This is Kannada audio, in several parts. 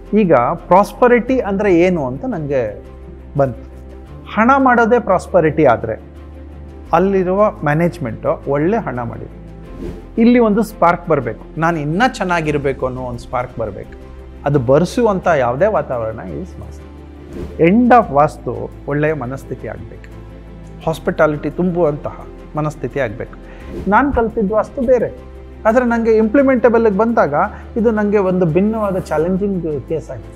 ಈಗ ಪ್ರಾಸ್ಪರಿಟಿ ಅಂದರೆ ಏನು ಅಂತ ನನಗೆ ಬಂತು. ಹಣ ಮಾಡೋದೇ ಪ್ರಾಸ್ಪರಿಟಿ ಆದರೆ ಅಲ್ಲಿರುವ ಮ್ಯಾನೇಜ್ಮೆಂಟು ಒಳ್ಳೆ ಹಣ ಮಾಡಿದೆ. ಇಲ್ಲಿ ಒಂದು ಸ್ಪಾರ್ಕ್ ಬರಬೇಕು, ನಾನು ಇನ್ನೂ ಚೆನ್ನಾಗಿರಬೇಕು ಅನ್ನೋ ಒಂದು ಸ್ಪಾರ್ಕ್ ಬರಬೇಕು. ಅದು ಬರೆಸುವಂಥ ಯಾವುದೇ ವಾತಾವರಣ is vastu. End of vastu ಒಳ್ಳೆಯ ಮನಸ್ಥಿತಿ ಆಗಬೇಕು, ಹಾಸ್ಪಿಟಾಲಿಟಿ ತುಂಬುವಂತಹ ಮನಸ್ಥಿತಿ ಆಗಬೇಕು. ನಾನು ಕಲ್ತಿದ್ದ ವಾಸ್ತು ಬೇರೆ, ಆದರೆ ನನಗೆ ಇಂಪ್ಲಿಮೆಂಟಬಲ್ಗೆ ಬಂದಾಗ ಇದು ನನಗೆ ಒಂದು ಭಿನ್ನವಾದ ಚಾಲೆಂಜಿಂಗ್ ಕೇಸ್ ಆಯಿತು.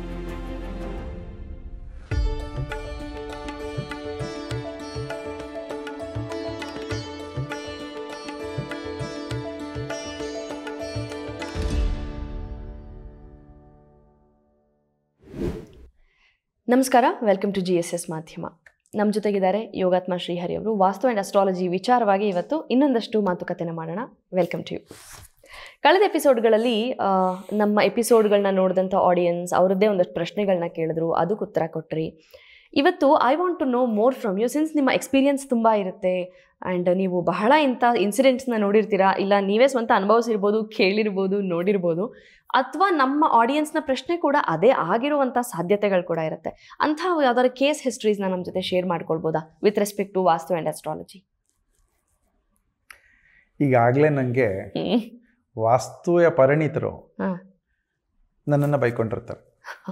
ನಮಸ್ಕಾರ, ವೆಲ್ಕಮ್ ಟು GSS ಮಾಧ್ಯಮ. ನಮ್ಮ ಜೊತೆಗಿದ್ದಾರೆ ಯೋಗಾತ್ಮ ಶ್ರೀಹರಿ ಅವರು. ವಾಸ್ತು ಆ್ಯಂಡ್ ಅಸ್ಟ್ರಾಲಜಿ ವಿಚಾರವಾಗಿ ಇವತ್ತು ಇನ್ನೊಂದಷ್ಟು ಮಾತುಕತೆನ ಮಾಡೋಣ. Welcome to you. ಕಳೆದ ಎಪಿಸೋಡ್ಗಳಲ್ಲಿ ನಮ್ಮ ಎಪಿಸೋಡ್ಗಳನ್ನ ನೋಡಿದಂಥ ಆಡಿಯನ್ಸ್ ಅವರದ್ದೇ ಒಂದಷ್ಟು ಪ್ರಶ್ನೆಗಳನ್ನ ಕೇಳಿದ್ರು, ಅದಕ್ಕೆ ಉತ್ತರ ಕೊಟ್ರಿ. ಇವತ್ತು I want to know more from you, since ನಿಮ್ಮ ಎಕ್ಸ್ಪೀರಿಯನ್ಸ್ ತುಂಬ ಇರುತ್ತೆ ಆ್ಯಂಡ್ ನೀವು ಬಹಳ ಇಂಥ ಇನ್ಸಿಡೆಂಟ್ಸ್ನ ನೋಡಿರ್ತೀರಾ, ಇಲ್ಲ ನೀವೇ ಸ್ವಂತ ಅನುಭವಿಸಿರ್ಬೋದು, ಕೇಳಿರ್ಬೋದು, ನೋಡಿರ್ಬೋದು, ಅಥವಾ ನಮ್ಮ ಆಡಿಯನ್ಸ್ನ ಪ್ರಶ್ನೆ ಕೂಡ ಅದೇ ಆಗಿರುವಂಥ ಸಾಧ್ಯತೆಗಳು ಕೂಡ ಇರುತ್ತೆ. ಅಂಥ ಯಾವ್ದಾದ್ರು ಕೇಸ್ ಹಿಸ್ಟ್ರೀಸ್ನ ನಮ್ಮ ಜೊತೆ ಶೇರ್ ಮಾಡ್ಕೊಳ್ಬೋದಾ with respect to vastu and astrology? ಈಗಾಗಲೇ ನನಗೆ ವಾಸ್ತುಯ ಪರಿಣಿತರು ನನ್ನನ್ನು ಬೈಕೊಂಡಿರ್ತಾರೆ.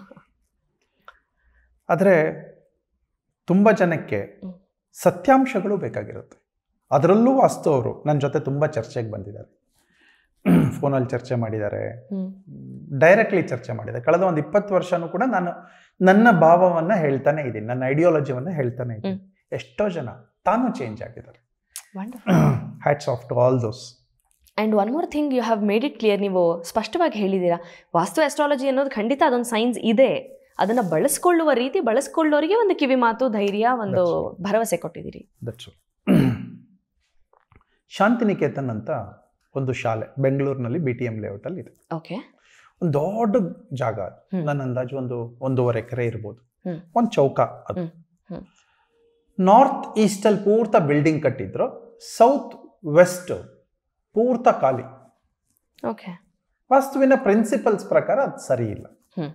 ಆದರೆ ತುಂಬ ಜನಕ್ಕೆ ಸತ್ಯಾಂಶಗಳು ಬೇಕಾಗಿರುತ್ತೆ. ಅದರಲ್ಲೂ ವಾಸ್ತು ಅವರು ನನ್ನ ಜೊತೆ ತುಂಬ ಚರ್ಚೆಗೆ ಬಂದಿದ್ದಾರೆ, ಫೋನಲ್ಲಿ ಚರ್ಚೆ ಮಾಡಿದ್ದಾರೆ, ಡೈರೆಕ್ಟ್ಲಿ ಚರ್ಚೆ ಮಾಡಿದ್ದಾರೆ. ಕಳೆದ ಒಂದು 20 ವರ್ಷನೂ ಕೂಡ ನಾನು ನನ್ನ ಭಾವವನ್ನು ಹೇಳ್ತಾನೆ ಇದ್ದೀನಿ, ನನ್ನ ಐಡಿಯಾಲಜಿಯನ್ನು ಹೇಳ್ತಾನೆ ಇದ್ದೀನಿ. ಎಷ್ಟೋ ಜನ ತಾನು ಚೇಂಜ್ ಆಗಿದ್ದಾರೆ. Hats off to all those. And one more thing, you have made it clear. ನೀವು ಸ್ಪಷ್ಟವಾಗಿ ಹೇಳಿದ್ದೀರಾ, ವಾಸ್ತು ಆಸ್ಟ್ರಾಲಜಿ ಅನ್ನೋದು ಖಂಡಿತ ಅದೊಂದು ಸೈನ್ಸ್ ಇದೆ, ಅದನ್ನು ಬಳಸ್ಕೊಳ್ಳುವ ರೀತಿ, ಬಳಸ್ಕೊಳ್ಳೋರಿಗೆ ಒಂದು ಕಿವಿ ಮಾತು, ಧೈರ್ಯ, ಒಂದು ಭರವಸೆ ಕೊಟ್ಟಿದ್ದೀರಿ. ದಟ್ಸ್ ಶಾಂತಿನಿಕೇತನ್ ಅಂತ ಒಂದು ಶಾಲೆ ಬೆಂಗಳೂರಿನಲ್ಲಿ BTM ಲೇಔಟಲ್ಲಿ ಇದೆ. ಓಕೆ. ಒಂದು ದೊಡ್ಡ ಜಾಗ ಅದು, ನನ್ನ ಅಂದಾಜು 1.5 ಎಕರೆ ಇರ್ಬೋದು. ಒಂದು ಚೌಕ ಅದು. ನಾರ್ತ್ ಈಸ್ಟಲ್ಲಿ ಪೂರ್ತ ಬಿಲ್ಡಿಂಗ್ ಕಟ್ಟಿದ್ರು, ಸೌತ್ ವೆಸ್ಟ್ ಪೂರ್ತ ಖಾಲಿ. ಓಕೆ. ವಾಸ್ತುವಿನ ಪ್ರಿನ್ಸಿಪಲ್ಸ್ ಪ್ರಕಾರ ಅದು ಸರಿ ಇಲ್ಲ.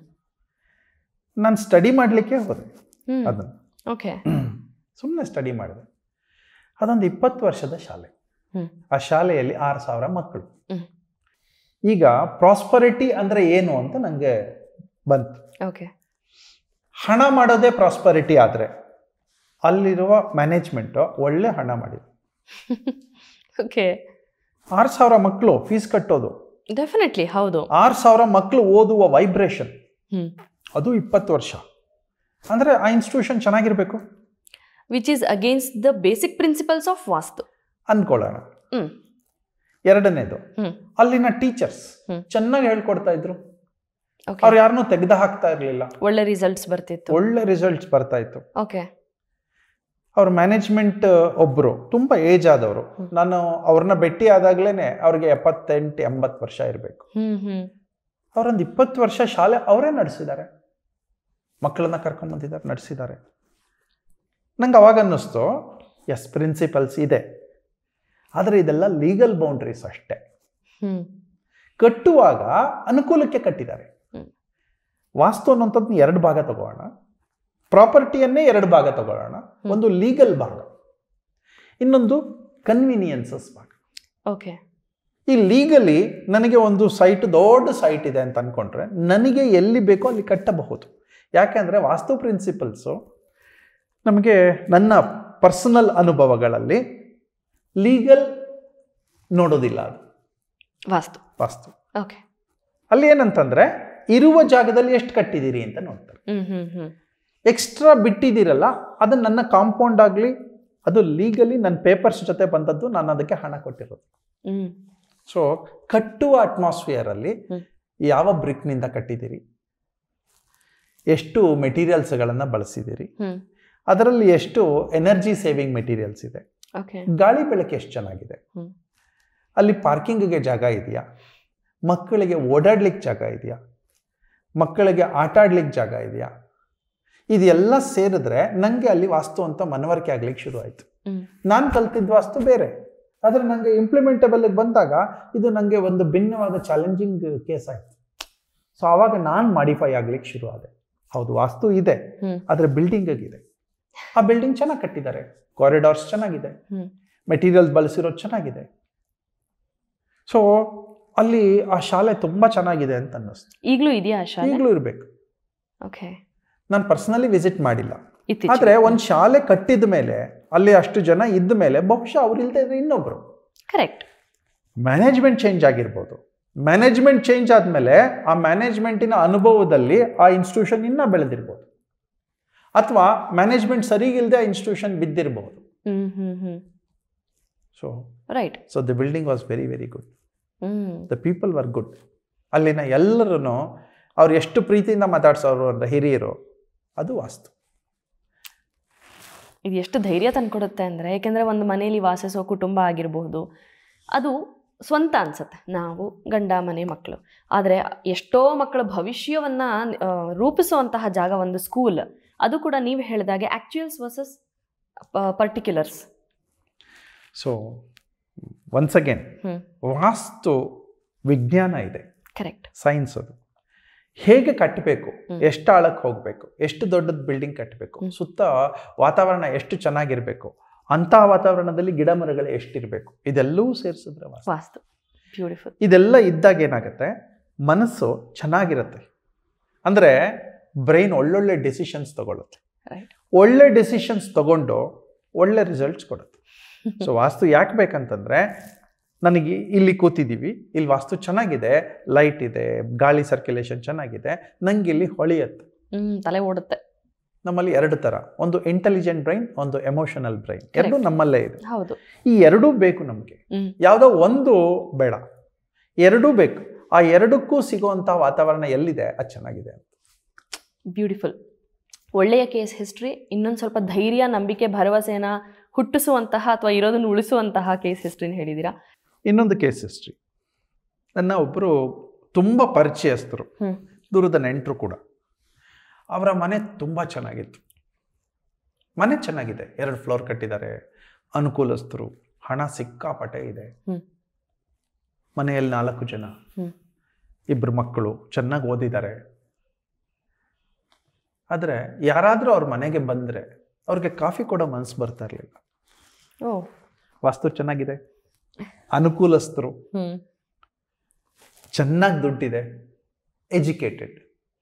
ನಾನು ಸ್ಟಡಿ ಮಾಡಲಿಕ್ಕೆ ಹೋದೆ ಅದನ್ನು. ಓಕೆ. ಸುಮ್ಮನೆ ಸ್ಟಡಿ ಮಾಡಿದೆ. ಅದೊಂದು 20 ವರ್ಷದ ಶಾಲೆ. ಆ ಶಾಲೆಯಲ್ಲಿ 6,000 ಮಕ್ಕಳು. ಈಗ ಪ್ರಾಸ್ಪರಿಟಿ ಅಂದರೆ ಏನು ಅಂತ ನನಗೆ ಬಂತು. ಓಕೆ. ಹಣ ಮಾಡೋದೇ ಪ್ರಾಸ್ಪರಿಟಿ ಆದರೆ ಅಲ್ಲಿರುವ ಮ್ಯಾನೇಜ್ಮೆಂಟು ಒಳ್ಳೆ ಹಣ ಮಾಡಿದೆ. ಓಕೆ. 6,000 ಮಕ್ಕಳು ಫೀಸ್ ಕಟ್ಟೋದು, ಡೆಫಿನೆಟ್ಲಿ ಹೌದು. 6,000 ಮಕ್ಕಳು ಓದುವ ವೈಬ್ರೇಷನ್, ಅದು 20 ವರ್ಷ ಅಂದರೆ ಆ ಇನ್ಸ್ಟಿಟ್ಯೂಷನ್ ಚೆನ್ನಾಗಿರಬೇಕು. Which is against the basic principles of vastu ಅನ್ಕೊಳ್ಳೋಣ. ಎರಡನೇದು, ಅಲ್ಲಿನ ಟೀಚರ್ಸ್ ಚೆನ್ನಾಗಿ ಹೇಳ್ಕೊಡ್ತಾ ಇದ್ರು, ಅವ್ರು ಯಾರನ್ನೂ ತೆಗೆದು ಹಾಕ್ತಾ ಇರಲಿಲ್ಲ, ಒಳ್ಳೆ ರಿಸಲ್ಟ್ಸ್ ಬರ್ತಾ ಇತ್ತು. ಓಕೆ. ಅವ್ರ ಮ್ಯಾನೇಜ್ಮೆಂಟ್ ಒಬ್ಬರು ತುಂಬ ಏಜ್ ಆದವರು, ನಾನು ಅವ್ರನ್ನ ಭೇಟಿ ಆದಾಗ್ಲೇನೆ ಅವ್ರಿಗೆ 78-80 ವರ್ಷ ಇರಬೇಕು. ಅವರೊಂದು 20 ವರ್ಷ ಶಾಲೆ ಅವರೇ ನಡೆಸಿದ್ದಾರೆ, ಮಕ್ಕಳನ್ನ ಕರ್ಕೊಂಡ್ಬಂದಿದ್ದಾರೆ, ನಡೆಸಿದ್ದಾರೆ. ನಂಗೆ ಅವಾಗ ಅನ್ನಿಸ್ತು, ಎಸ್ ಪ್ರಿನ್ಸಿಪಲ್ಸ್ ಇದೆ, ಆದರೆ ಇದೆಲ್ಲ ಲೀಗಲ್ ಬೌಂಡ್ರೀಸ್ ಅಷ್ಟೇ. ಕಟ್ಟುವಾಗ ಅನುಕೂಲಕ್ಕೆ ಕಟ್ಟಿದ್ದಾರೆ. ವಾಸ್ತು ಅನ್ನೋಂಥದ್ದು 2 ಭಾಗ ತಗೊಳ್ಳೋಣ, ಪ್ರಾಪರ್ಟಿಯನ್ನೇ 2 ಭಾಗ ತಗೊಳ್ಳೋಣ. ಒಂದು ಲೀಗಲ್ ಭಾಗ, ಇನ್ನೊಂದು ಕನ್ವೀನಿಯನ್ಸಸ್ ಭಾಗ. ಓಕೆ. ಈ ಲೀಗಲಿ ನನಗೆ ಒಂದು ಸೈಟ್, ದೊಡ್ಡ ಸೈಟ್ ಇದೆ ಅಂತ ಅಂದ್ಕೊಂಡ್ರೆ ನನಗೆ ಎಲ್ಲಿ ಬೇಕೋ ಅಲ್ಲಿ ಕಟ್ಟಬಹುದು. ಯಾಕೆಂದರೆ ವಾಸ್ತು ಪ್ರಿನ್ಸಿಪಲ್ಸು ನಮಗೆ ನನ್ನ ಪರ್ಸನಲ್ ಅನುಭವಗಳಲ್ಲಿ ಲೀಗಲ್ ನೋಡೋದಿಲ್ಲ. ಅದು ವಾಸ್ತು ಓಕೆ. ಅಲ್ಲಿ ಏನಂತಂದರೆ ಇರುವ ಜಾಗದಲ್ಲಿ ಎಷ್ಟು ಕಟ್ಟಿದ್ದೀರಿ ಅಂತ ನೋಡ್ತಾರೆ. ಎಕ್ಸ್ಟ್ರಾ ಬಿಟ್ಟಿದ್ದೀರಲ್ಲ, ಅದು ನನ್ನ ಕಾಂಪೌಂಡ್ ಆಗಲಿ, ಅದು ಲೀಗಲಿ ನನ್ನ ಪೇಪರ್ಸ್ ಜೊತೆ ಬಂದದ್ದು, ನಾನು ಅದಕ್ಕೆ ಹಣ ಕೊಟ್ಟಿರೋದು. ಸೊ ಕಟ್ಟುವ ಅಟ್ಮಾಸ್ಫಿಯರಲ್ಲಿ ಯಾವ ಬ್ರಿಕ್ನಿಂದ ಕಟ್ಟಿದ್ದೀರಿ, ಎಷ್ಟು ಮೆಟೀರಿಯಲ್ಸ್ಗಳನ್ನು ಬಳಸಿದ್ದೀರಿ, ಅದರಲ್ಲಿ ಎಷ್ಟು ಎನರ್ಜಿ ಸೇವಿಂಗ್ ಮೆಟೀರಿಯಲ್ಸ್ ಇದೆ, ಗಾಳಿ ಬೆಳಕು ಎಷ್ಟು ಚೆನ್ನಾಗಿದೆ, ಅಲ್ಲಿ ಪಾರ್ಕಿಂಗ್ಗೆ ಜಾಗ ಇದೆಯಾ, ಮಕ್ಕಳಿಗೆ ಓಡಾಡ್ಲಿಕ್ಕೆ ಜಾಗ ಇದೆಯಾ, ಮಕ್ಕಳಿಗೆ ಆಟ ಆಡ್ಲಿಕ್ಕೆ ಜಾಗ ಇದೆಯಾ, ಇದೆಲ್ಲ ಸೇರಿದ್ರೆ ನನಗೆ ಅಲ್ಲಿ ವಾಸ್ತು ಅಂತ ಮನವರಿಕೆ ಆಗ್ಲಿಕ್ಕೆ ಶುರು ಆಯಿತು. ನಾನು ಕಲ್ತಿದ್ದ ವಾಸ್ತು ಬೇರೆ, ಆದರೆ ನನಗೆ ಇಂಪ್ಲಿಮೆಂಟಬಲ್ಗೆ ಬಂದಾಗ ಇದು ನನಗೆ ಒಂದು ಭಿನ್ನವಾದ ಚಾಲೆಂಜಿಂಗ್ ಕೇಸ್ ಆಯಿತು. ಸೊ ಆವಾಗ ನಾನು ಮಾಡಿಫೈ ಆಗ್ಲಿಕ್ಕೆ ಶುರು ಆದೆ. ಹೌದು ವಾಸ್ತು ಇದೆ, ಆದರೆ ಬಿಲ್ಡಿಂಗ್ ಆಗಿದೆ. ಆ ಬಿಲ್ಡಿಂಗ್ ಚೆನ್ನಾಗಿ ಕಟ್ಟಿದ್ದಾರೆ, ಕಾರಿಡಾರ್ಸ್ ಚೆನ್ನಾಗಿದೆ, ಮೆಟೀರಿಯಲ್ಸ್ ಬಳಸಿರೋದು ಚೆನ್ನಾಗಿದೆ. ಸೊ ಅಲ್ಲಿ ಆ ಶಾಲೆ ತುಂಬಾ ಚೆನ್ನಾಗಿದೆ ಅಂತ ಅನ್ನಿಸ್ತು. ಈಗಲೂ ಇದೆಯಾ ಶಾಲೆ? ಈಗಲೂ ಇರಬೇಕು. ಓಕೆ. ನಾನು ಪರ್ಸನಲಿ ವಿಸಿಟ್ ಮಾಡಿಲ್ಲ, ಆದ್ರೆ ಒಂದು ಶಾಲೆ ಕಟ್ಟಿದ ಮೇಲೆ ಅಲ್ಲಿ ಅಷ್ಟು ಜನ ಇದ್ದ ಮೇಲೆ ಬಹುಶಃ ಅವ್ರು ಇಲ್ದೇ ಇದ್ರೆ ಇನ್ನೊಬ್ರು. ಕರೆಕ್ಟ್. ಮ್ಯಾನೇಜ್ಮೆಂಟ್ ಚೇಂಜ್ ಆಗಿರ್ಬೋದು. ಮ್ಯಾನೇಜ್ಮೆಂಟ್ ಚೇಂಜ್ ಆದ್ಮೇಲೆ ಆ ಮ್ಯಾನೇಜ್ಮೆಂಟಿನ ಅನುಭವದಲ್ಲಿ ಆ ಇನ್ಸ್ಟಿಟ್ಯೂಷನ್ ಇನ್ನ ಬೆಳೆದಿರ್ಬೋದು, ಅಥವಾ ಮ್ಯಾನೇಜ್ಮೆಂಟ್ ಸರಿಗಿಲ್ಲದೆ ಆ ಇನ್ಸ್ಟಿಟ್ಯೂಷನ್ ಬಿದ್ದಿರಬಹುದು. So right. So the building was very very good. The people were good. ಅಲ್ಲಿನ ಎಲ್ಲರೂ ಅವ್ರು ಎಷ್ಟು ಪ್ರೀತಿಯಿಂದ ಮಾತಾಡ್ಸೋರು ಅಂತ ಹಿರಿಯರು, ಅದು ವಾಸ್ತು. ಇದು ಎಷ್ಟು ಧೈರ್ಯ ತಂದ್ಕೊಡುತ್ತೆ ಅಂದರೆ, ಯಾಕೆಂದರೆ ಒಂದು ಮನೆಯಲ್ಲಿ ವಾಸಿಸೋ ಕುಟುಂಬ ಆಗಿರಬಹುದು, ಅದು ಸ್ವಂತ ಅನ್ಸುತ್ತೆ, ನಾವು ಗಂಡ ಮನೆ ಮಕ್ಕಳು. ಆದರೆ ಎಷ್ಟೋ ಮಕ್ಕಳ ಭವಿಷ್ಯವನ್ನು ರೂಪಿಸುವಂತಹ ಜಾಗ ಒಂದು ಸ್ಕೂಲ್. ಅದು ಕೂಡ ನೀವು ಹೇಳಿದಾಗೆ actuals versus particulars. So once again vastu ವಿಜ್ಞಾನ ಇದೆ, ಕರೆಕ್ಟ್, ಸೈನ್ಸ್. ಅದು ಹೇಗೆ ಕಟ್ಟಬೇಕು, ಎಷ್ಟು ಆಳಕ್ಕೆ ಹೋಗಬೇಕು, ಎಷ್ಟು ದೊಡ್ಡದು ಬಿಲ್ಡಿಂಗ್ ಕಟ್ಟಬೇಕು, ಸುತ್ತ ವಾತಾವರಣ ಎಷ್ಟು ಚೆನ್ನಾಗಿರ್ಬೇಕು, ಅಂಥ ವಾತಾವರಣದಲ್ಲಿ ಗಿಡ ಮರಗಳು ಎಷ್ಟಿರಬೇಕು, ಇದೆಲ್ಲವೂ ಸೇರಿಸಿದ್ರೆ ವಾಸ್ತು. ಬ್ಯೂಟಿಫುಲ್. ಇದೆಲ್ಲ ಇದ್ದಾಗ ಏನಾಗುತ್ತೆ, ಮನಸ್ಸು ಚೆನ್ನಾಗಿರುತ್ತೆ. ಅಂದರೆ ಬ್ರೈನ್ ಒಳ್ಳೊಳ್ಳೆ ಡಿಸಿಷನ್ಸ್ ತಗೊಳುತ್ತೆ. ಒಳ್ಳೆ ಡಿಸಿಷನ್ಸ್ ತಗೊಂಡು ಒಳ್ಳೆ ರಿಸಲ್ಟ್ಸ್ ಕೊಡುತ್ತೆ. ಸೊ ವಾಸ್ತು ಯಾಕೆ ಬೇಕಂತಂದರೆ, ನನಗೆ ಇಲ್ಲಿ ಕೂತಿದ್ದೀವಿ, ಇಲ್ಲಿ ವಾಸ್ತು ಚೆನ್ನಾಗಿದೆ, ಲೈಟ್ ಇದೆ, ಗಾಳಿ ಸರ್ಕ್ಯುಲೇಷನ್ ಚೆನ್ನಾಗಿದೆ, ನಂಗೆ ಇಲ್ಲಿ ಹೊಳೆಯುತ್ತೆ, ತಲೆ ಓಡುತ್ತೆ. ನಮ್ಮಲ್ಲಿ ಎರಡು ಥರ, ಒಂದು ಇಂಟೆಲಿಜೆಂಟ್ ಬ್ರೈನ್, ಒಂದು ಎಮೋಷನಲ್ ಬ್ರೈನ್, ಎರಡು ನಮ್ಮಲ್ಲೇ ಇದೆ. ಹೌದು. ಈ ಎರಡೂ ಬೇಕು ನಮಗೆ, ಯಾವುದೋ ಒಂದು ಬೇಡ, ಎರಡೂ ಬೇಕು. ಆ ಎರಡಕ್ಕೂ ಸಿಗುವಂಥ ವಾತಾವರಣ ಎಲ್ಲಿದೆ ಅದು ಚೆನ್ನಾಗಿದೆ. ಬ್ಯೂಟಿಫುಲ್. ಒಳ್ಳೆಯ ಕೇಸ್ ಹಿಸ್ಟ್ರಿ. ಇನ್ನೊಂದು ಸ್ವಲ್ಪ ಧೈರ್ಯ, ನಂಬಿಕೆ, ಭರವಸೆನ ಹುಟ್ಟಿಸುವಂತಹ ಅಥವಾ ಇರೋದನ್ನು ಉಳಿಸುವಂತಹ ಕೇಸ್ ಹಿಸ್ಟ್ರಿನ ಹೇಳಿದ್ದೀರಾ. ಇನ್ನೊಂದು ಕೇಸ್ ಹಿಸ್ಟ್ರಿ, ನನ್ನ ಒಬ್ಬರು ತುಂಬ ಪರಿಚಯಸ್ಥರು, ದೂರದ ನೆಂಟರು ಕೂಡ. ಅವರ ಮನೆ ತುಂಬ ಚೆನ್ನಾಗಿತ್ತು. ಮನೆ ಚೆನ್ನಾಗಿದೆ, 2 ಫ್ಲೋರ್ ಕಟ್ಟಿದ್ದಾರೆ, ಅನುಕೂಲಸ್ಥರು, ಹಣ ಸಿಕ್ಕಾಪಟ್ಟೆ ಇದೆ. ಮನೆಯಲ್ಲಿ 4 ಜನ, 2 ಮಕ್ಕಳು, ಚೆನ್ನಾಗಿ ಓದಿದ್ದಾರೆ. ಆದರೆ ಯಾರಾದರೂ ಅವ್ರ ಮನೆಗೆ ಬಂದರೆ ಅವ್ರಿಗೆ ಕಾಫಿ ಕೊಡೋ ಮನಸ್ಸು ಬರ್ತಾ ಇರಲಿಲ್ಲ. ವಾಸ್ತು ಚೆನ್ನಾಗಿದೆ, ಅನುಕೂಲಸ್ಥರು, ಚೆನ್ನಾಗಿ ದುಡ್ಡಿದೆ, ಎಜುಕೇಟೆಡ್,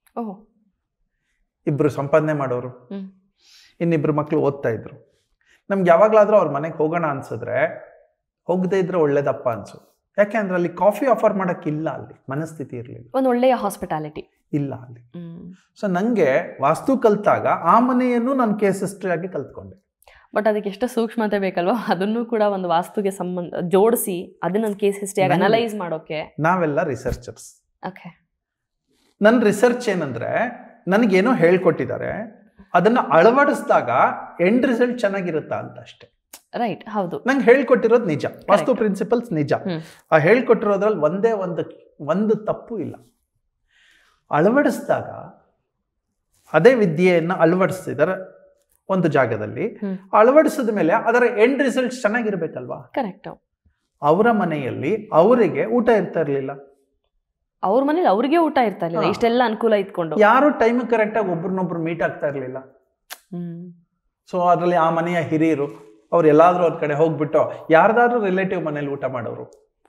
2 ಸಂಪಾದನೆ ಮಾಡೋರು, ಇನ್ನಿಬ್ರು ಮಕ್ಕಳು ಓದ್ತಾ ಇದ್ರು. ನಮ್ಗೆ ಯಾವಾಗಲಾದರೂ ಅವ್ರ ಮನೆಗೆ ಹೋಗೋಣ ಅನ್ಸಿದ್ರೆ ಹೋಗದೇ ಇದ್ರೆ ಒಳ್ಳೇದಪ್ಪ ಅನ್ಸೋದು. ಯಾಕೆ ಅಂದ್ರೆ ಅಲ್ಲಿ ಕಾಫಿ ಆಫರ್ ಮಾಡೋಕ್ಕಿಲ್ಲ, ಅಲ್ಲಿ ಮನಸ್ಥಿತಿ ಇರಲಿಲ್ಲ, ಒಂದು ಒಳ್ಳೆಯ ಹಾಸ್ಪಿಟಾಲಿಟಿ ಇಲ್ಲ ಅಲ್ಲಿ. ಸೊ ನನಗೆ ವಾಸ್ತು ಕಲ್ತಾಗ ಆ ಮನೆಯನ್ನು ನಾನು ಕೇಸ್ ಹಿಸ್ಟ್ರಿ ಆಗಿ ಕಲ್ತ್ಕೊಂಡೆ. ಬಟ್ ಅದಕ್ಕೆ ಎಷ್ಟು ಸೂಕ್ಷ್ಮತೆ ಬೇಕಲ್ವಾ, ಅದನ್ನು ಕೂಡ ಒಂದು ವಾಸ್ತುಗೆ ಸಂಬಂಧ ಜೋಡಿಸಿ ಅದನ್ನ ಕೇಸ್ ಹಿಸ್ಟ್ರಿಯಾಗಿ ಅನಲೈಸ್ ಮಾಡೋಕೆ ನಾವೆಲ್ಲ ರಿಸರ್ಚರ್ಸ್. ಓಕೆ. ನನ್ನ ರಿಸರ್ಚ್ ಏನಂದ್ರೆ, ನನಗೇನೋ ಹೇಳ್ಕೊಟ್ಟಿದ್ದಾರೆ, ಅದನ್ನ ಅಳವಡಿಸಿದಾಗ ಎಂಡ್ ರಿಸಲ್ಟ್ ಚೆನ್ನಾಗಿರುತ್ತಾ ಅಂತ ಅಷ್ಟೇ. ರೈಟ್. ಹೌದು. ನಂಗೆ ಹೇಳ್ಕೊಟ್ಟಿರೋದು ನಿಜ, ವಾಸ್ತು ಪ್ರಿನ್ಸಿಪಲ್ಸ್ ನಿಜ. ಆ ಹೇಳ್ಕೊಟ್ಟಿರೋದ್ರಲ್ಲಿ ಒಂದೇ ಒಂದು ತಪ್ಪು ಇಲ್ಲ. ಅಳವಡಿಸಿದಾಗ ಅದೇ ವಿದ್ಯೆಯನ್ನು ಅಳವಡಿಸಿದರೆ ಒಂದು ಜಾಗದಲ್ಲಿ, ಅಳವಡಿಸಿದ ಮೇಲೆ ಅದರ ಎಂಡ್ ರಿಸಲ್ಟ್ ಚೆನ್ನಾಗಿರ್ಬೇಕಲ್ವಾ. ಕರೆಕ್ಟ್. ಅವರ ಮನೆಯಲ್ಲಿ ಅವರಿಗೆ ಊಟ ಇರ್ತಾ ಇರ್ಲಿಲ್ಲ, ಅವ್ರ ಮನೇಲಿ ಅವ್ರಿಗೆ ಊಟ ಇರ್ತಾ ಇರ್ಲಿಲ್ಲ, ಇಷ್ಟೆಲ್ಲ ಅನುಕೂಲ ಇಟ್ಕೊಂಡು ಯಾರು ಟೈಮ್ ಕರೆಕ್ಟಾಗಿ ಒಬ್ರನ್ನೊಬ್ರು ಮೀಟ್ ಆಗ್ತಾ ಇರ್ಲಿಲ್ಲ. ಸೊ ಅದರಲ್ಲಿ ಆ ಮನೆಯ ಹಿರಿಯರು ಅವ್ರು ಎಲ್ಲಾದ್ರೂ ಅವ್ರ ಕಡೆ ಹೋಗ್ಬಿಟ್ಟು ಯಾರ್ದಾದ್ರೂ ರಿಲೇಟಿವ್ ಮನೇಲಿ ಊಟ ಮಾಡೋರು.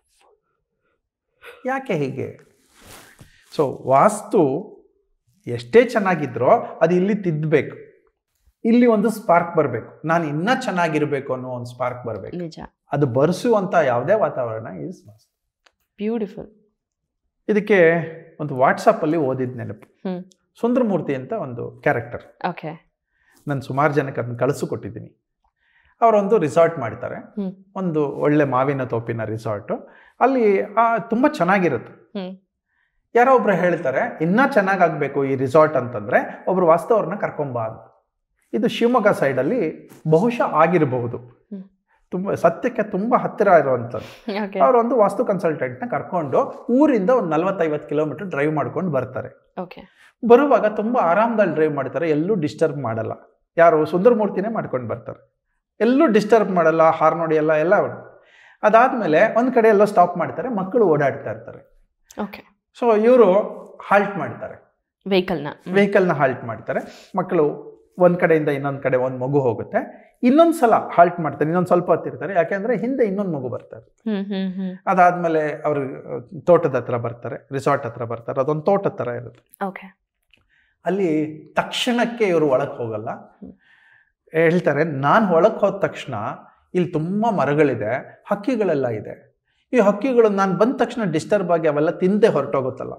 ಯಾಕೆ ಹೀಗೆ? ಸೊ ವಾಸ್ತು ಎಷ್ಟೇ ಚೆನ್ನಾಗಿದ್ರೋ ಅದು ಇಲ್ಲಿ ತಿದ್ದಬೇಕು, ಇಲ್ಲಿ ಒಂದು ಸ್ಪಾರ್ಕ್ ಬರಬೇಕು, ನಾನು ಇನ್ನೂ ಚೆನ್ನಾಗಿರ್ಬೇಕು ಅನ್ನೋ ಒಂದು ಸ್ಪಾರ್ಕ್ ಬರಬೇಕು. ನಿಜ. ಅದು ಬರೆಸುವಂಥ ಯಾವುದೇ ವಾತಾವರಣ ಈಸ್ ವಾಸ್ತು. ಬ್ಯೂಟಿಫುಲ್. ಇದಕ್ಕೆ ಒಂದು ವಾಟ್ಸಪ್ಪಲ್ಲಿ ಓದಿದ ನೆನಪು. ಸುಂದರಮೂರ್ತಿ ಅಂತ ಒಂದು ಕ್ಯಾರೆಕ್ಟರ್. ಓಕೆ. ನಾನು ಸುಮಾರು ಜನಕ್ಕೆ ಅದನ್ನು ಕಳಿಸಿಕೊಟ್ಟಿದ್ದೀನಿ. ಅವರೊಂದು ರಿಸಾರ್ಟ್ ಮಾಡ್ತಾರೆ, ಒಂದು ಒಳ್ಳೆ ಮಾವಿನ ತೋಪಿನ ರಿಸಾರ್ಟು. ಅಲ್ಲಿ ತುಂಬ ಚೆನ್ನಾಗಿರುತ್ತೆ. ಯಾರೋ ಒಬ್ರು ಹೇಳ್ತಾರೆ, ಇನ್ನೂ ಚೆನ್ನಾಗಾಗಬೇಕು ಈ ರಿಸಾರ್ಟ್ ಅಂತಂದರೆ ಒಬ್ರು ವಾಸ್ತು ಅವ್ರನ್ನ ಕರ್ಕೊಂಬ ಅಂತ. ಇದು ಶಿವಮೊಗ್ಗ ಸೈಡಲ್ಲಿ ಬಹುಶಃ ಆಗಿರಬಹುದು, ತುಂಬ ಸತ್ಯಕ್ಕೆ ತುಂಬ ಹತ್ತಿರ ಇರುವಂಥದ್ದು. ಅವರೊಂದು ವಾಸ್ತು ಕನ್ಸಲ್ಟೆಂಟ್ನ ಕರ್ಕೊಂಡು ಊರಿಂದ ಒಂದು 40-50 ಕಿಲೋಮೀಟರ್ ಡ್ರೈವ್ ಮಾಡ್ಕೊಂಡು ಬರ್ತಾರೆ. ಬರುವಾಗ ತುಂಬ ಆರಾಮದಲ್ಲಿ ಡ್ರೈವ್ ಮಾಡ್ತಾರೆ, ಎಲ್ಲೂ ಡಿಸ್ಟರ್ಬ್ ಮಾಡಲ್ಲ. ಯಾರು? ಸುಂದರಮೂರ್ತಿನೇ ಮಾಡ್ಕೊಂಡು ಬರ್ತಾರೆ, ಎಲ್ಲೂ ಡಿಸ್ಟರ್ಬ್ ಮಾಡಲ್ಲ, ಹಾರ್ನ್ ಹೊಡಿಯಲ್ಲ, ಎಲ್ಲ. ಅದಾದಮೇಲೆ ಒಂದು ಕಡೆ ಎಲ್ಲೋ ಸ್ಟಾಪ್ ಮಾಡ್ತಾರೆ, ಮಕ್ಕಳು ಓಡಾಡ್ತಾ ಇರ್ತಾರೆ. ಸೊ ಇವರು ಹಾಲ್ಟ್ ಮಾಡ್ತಾರೆ, ವೆಹಿಕಲ್ನ ಹಾಲ್ಟ್ ಮಾಡ್ತಾರೆ. ಮಕ್ಕಳು ಒಂದ್ ಕಡೆಯಿಂದ ಇನ್ನೊಂದ್ ಕಡೆ ಒಂದು ಮಗು ಹೋಗುತ್ತೆ, ಇನ್ನೊಂದ್ಸಲ ಹಾಲ್ಟ್ ಮಾಡ್ತಾರೆ, ಇನ್ನೊಂದು ಸ್ವಲ್ಪ ಹೊತ್ತಿರ್ತಾರೆ, ಯಾಕೆಂದ್ರೆ ಹಿಂದೆ ಇನ್ನೊಂದು ಮಗು ಬರ್ತಾರೆ. ಅದಾದ್ಮೇಲೆ ಅವರು ತೋಟದ ಹತ್ರ ಬರ್ತಾರೆ, ರಿಸಾರ್ಟ್ ಹತ್ರ ಬರ್ತಾರೆ, ಅದೊಂದು ತೋಟದ ತರ ಇರುತ್ತೆ. ಅಲ್ಲಿ ತಕ್ಷಣಕ್ಕೆ ಇವರು ಒಳಗೆ ಹೋಗಲ್ಲ. ಹೇಳ್ತಾರೆ, ನಾನು ಒಳಗೆ ಹೋದ ತಕ್ಷಣ ಇಲ್ಲಿ ತುಂಬಾ ಮರಗಳಿದೆ, ಹಕ್ಕಿಗಳೆಲ್ಲ ಇದೆ, ಈ ಹಕ್ಕಿಗಳು ನಾನು ಬಂದ ತಕ್ಷಣ ಡಿಸ್ಟರ್ಬ್ ಆಗಿ ಅವೆಲ್ಲ ತಿಂದೆ ಹೊರಟೋಗುತ್ತಲ್ಲ.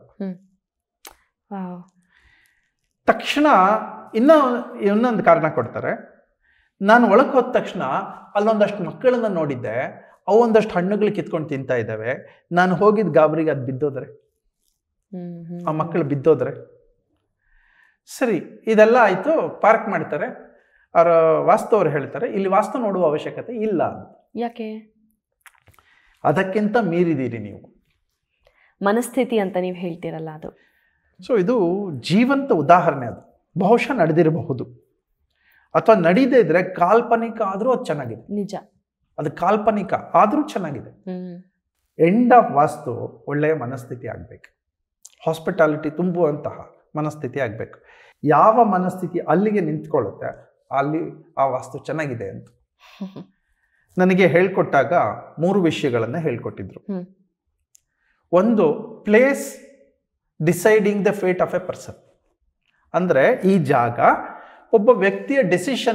ತಕ್ಷಣ ಇನ್ನೊಂದು ಕಾರಣ ಕೊಡ್ತಾರೆ, ನಾನು ಒಳಗೆ ಹೋದ ತಕ್ಷಣ ಅಲ್ಲೊಂದಷ್ಟು ಮಕ್ಕಳನ್ನ ನೋಡಿದ್ದೆ, ಅವು ಒಂದಷ್ಟು ಹಣ್ಣುಗಳು ಕಿತ್ಕೊಂಡು ತಿಂತಾ ಇದ್ದಾವೆ, ನಾನು ಹೋಗಿದ್ದ ಗಾಬರಿಗೆ ಅದು ಬಿದ್ದೋದ್ರೆ, ಆ ಮಕ್ಕಳು ಬಿದ್ದೋದ್ರೆ. ಸರಿ, ಇದೆಲ್ಲ ಆಯ್ತು, ಪಾರ್ಕ್ ಮಾಡ್ತಾರೆ. ಅವರ ವಾಸ್ತು ಅವ್ರು ಹೇಳ್ತಾರೆ, ಇಲ್ಲಿ ವಾಸ್ತು ನೋಡುವ ಅವಶ್ಯಕತೆ ಇಲ್ಲ. ಯಾಕೆ? ಅದಕ್ಕಿಂತ ಮೀರಿದ್ದೀರಿ ನೀವು, ಮನಸ್ಥಿತಿ ಅಂತ ನೀವು ಹೇಳ್ತೀರಲ್ಲ ಅದು. ಸೊ ಇದು ಜೀವಂತ ಉದಾಹರಣೆ. ಅದು ಬಹುಶಃ ನಡೆದಿರಬಹುದು, ಅಥವಾ ನಡೀದೇ ಇದ್ರೆ ಕಾಲ್ಪನಿಕ ಆದ್ರೂ ಅದು ಚೆನ್ನಾಗಿದೆ. ನಿಜ, ಅದು ಕಾಲ್ಪನಿಕ ಆದ್ರೂ ಚೆನ್ನಾಗಿದೆ. ಎಂಡ್ ಆಫ್ ವಾಸ್ತು ಒಳ್ಳೆಯ ಮನಸ್ಥಿತಿ ಆಗ್ಬೇಕು, ಹಾಸ್ಪಿಟಾಲಿಟಿ ತುಂಬುವಂತಹ ಮನಸ್ಥಿತಿ ಆಗ್ಬೇಕು. ಯಾವ ಮನಸ್ಥಿತಿ ಅಲ್ಲಿಗೆ ನಿಂತ್ಕೊಳ್ಳುತ್ತೆ ಅಲ್ಲಿ ಆ ವಾಸ್ತು ಚೆನ್ನಾಗಿದೆ ಅಂತ. ನನಗೆ ಹೇಳ್ಕೊಟ್ಟಾಗ 3 ವಿಷಯಗಳನ್ನ ಹೇಳ್ಕೊಟ್ಟಿದ್ರು. ಒಂದು, place deciding the fate of a person. ಅಂದ್ರೆ ಈ ಜಾಗ ಒಬ್ಬ ವ್ಯಕ್ತಿಯ ಡಿಸಿಷನ್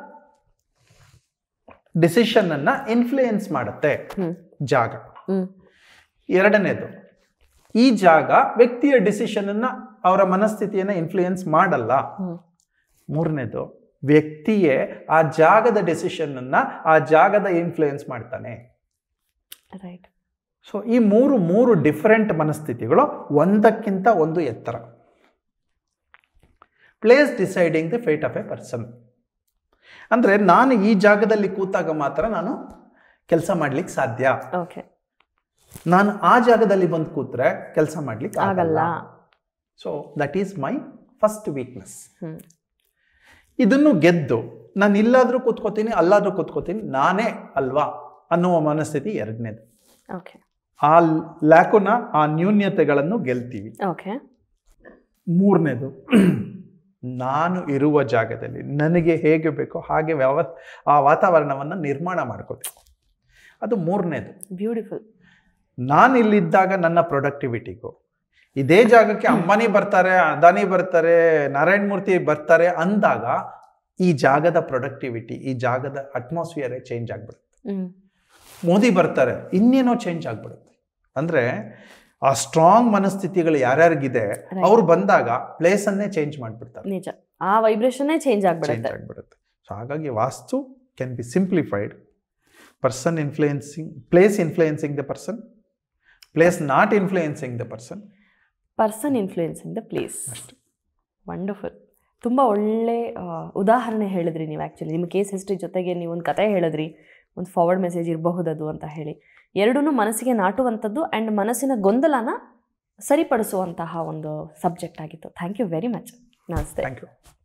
ಅನ್ನ ಇನ್ಫ್ಲೂಯೆನ್ಸ್ ಮಾಡುತ್ತೆ ಜಾಗ. ಎರಡನೇದು, ಈ ಜಾಗ ವ್ಯಕ್ತಿಯ ಡಿಸಿಷನ್ ಅನ್ನ, ಅವರ ಮನಸ್ಥಿತಿಯನ್ನ ಇನ್ಫ್ಲೂಯೆನ್ಸ್ ಮಾಡಲ್ಲ. ಮೂರನೇದು, ವ್ಯಕ್ತಿಯೇ ಆ ಜಾಗದ ಡಿಸಿಷನ್ ಅನ್ನ, ಆ ಜಾಗದ ಇನ್ಫ್ಲೂಯೆನ್ಸ್ ಮಾಡ್ತಾನೆ. ಸೊ ಈ ಮೂರು ಡಿಫರೆಂಟ್ ಮನಸ್ಥಿತಿಗಳು ಒಂದಕ್ಕಿಂತ ಒಂದು ಎತ್ತರ. Place deciding the fate of a person ಅಂದ್ರೆ, ನಾನು ಈ ಜಾಗದಲ್ಲಿ ಕೂತಾಗ ಮಾತ್ರ ನಾನು ಕೆಲಸ ಮಾಡ್ಲಿಕ್ಕೆ ಸಾಧ್ಯ. ನಾನು ಆ ಜಾಗದಲ್ಲಿ ಬಂದು ಕೂತ್ರೆ ಕೆಲಸ ಮಾಡ್ಲಿಕ್ಕೆ ಆಗಲ್ಲ. So that is my first weakness. ಇದನ್ನು ಗೆದ್ದು ನಾನು ಇಲ್ಲಾದ್ರೂ ಕೂತ್ಕೋತೀನಿ, ಅಲ್ಲಾದ್ರೂ ಕೂತ್ಕೋತೀನಿ, ನಾನೇ ಅಲ್ವಾ ಅನ್ನುವ ಮನಸ್ಥಿತಿ ಎರಡನೇದು. ಆ ಲ್ಯಾಕುನ, ಆ ನ್ಯೂನ್ಯತೆಗಳನ್ನು ಗೆಲ್ತೀವಿ. ಮೂರನೇದು, ನಾನು ಇರುವ ಜಾಗದಲ್ಲಿ ನನಗೆ ಹೇಗೆ ಬೇಕೋ ಹಾಗೆ ಆ ವಾತಾವರಣವನ್ನು ನಿರ್ಮಾಣ ಮಾಡ್ಕೋತೀನಿ. ಅದು ಮೂರನೇದು. ಬ್ಯೂಟಿಫುಲ್. ನಾನು ಇಲ್ಲಿದ್ದಾಗ ನನ್ನ ಪ್ರೊಡಕ್ಟಿವಿಟಿಗೂ, ಇದೇ ಜಾಗಕ್ಕೆ ಅಂಬಾನಿ ಬರ್ತಾರೆ, ಅದಾನಿ ಬರ್ತಾರೆ, ನಾರಾಯಣ ಮೂರ್ತಿ ಬರ್ತಾರೆ ಅಂದಾಗ ಈ ಜಾಗದ ಪ್ರೊಡಕ್ಟಿವಿಟಿ, ಈ ಜಾಗದ ಅಟ್ಮಾಸ್ಫಿಯರೇ ಚೇಂಜ್ ಆಗ್ಬಿಡುತ್ತೆ. ಮೋದಿ ಬರ್ತಾರೆ, ಇನ್ನೇನೋ ಚೇಂಜ್ ಆಗ್ಬಿಡುತ್ತೆ. ಅಂದ್ರೆ ಆ ಸ್ಟ್ರಾಂಗ್ ಮನಸ್ಥಿತಿಗಳು ಯಾರ್ಯಾರಿಗಿದೆ ಅವ್ರು ಬಂದಾಗ ಪ್ಲೇಸ್ ಅನ್ನೇ ಚೇಂಜ್ ಮಾಡ್ಬಿಡ್ತಾರೆ. ನಿಜ, ಆ ವೈಬ್ರೇಷನ್ ಚೇಂಜ್ ಆಗ್ಬಿಡುತ್ತೆ. ಸೊ ಹಾಗಾಗಿ vastu can be simplified. Person influencing, place influencing the person, place not influencing the person, person influencing the place. Wonderful. ತುಂಬ ಒಳ್ಳೆ ಉದಾಹರಣೆ ಹೇಳಿದ್ರಿ ನೀವು. ಆ್ಯಕ್ಚುಲಿ ನಿಮ್ಮ ಕೇಸ್ ಹಿಸ್ಟ್ರಿ ಜೊತೆಗೆ ನೀವು ಒಂದು ಕತೆ ಹೇಳಿದ್ರಿ, ಒಂದು ಫಾರ್ವರ್ಡ್ ಮೆಸೇಜ್ ಇರಬಹುದದು ಅಂತ ಹೇಳಿ. ಎರಡೂ ಮನಸ್ಸಿಗೆ ನಾಟುವಂಥದ್ದು ಆ್ಯಂಡ್ ಮನಸ್ಸಿನ ಗೊಂದಲನ ಸರಿಪಡಿಸುವಂತಹ ಒಂದು ಸಬ್ಜೆಕ್ಟ್ ಆಗಿತ್ತು. Thank you very much. ನಮಸ್ತೆ. Thank you.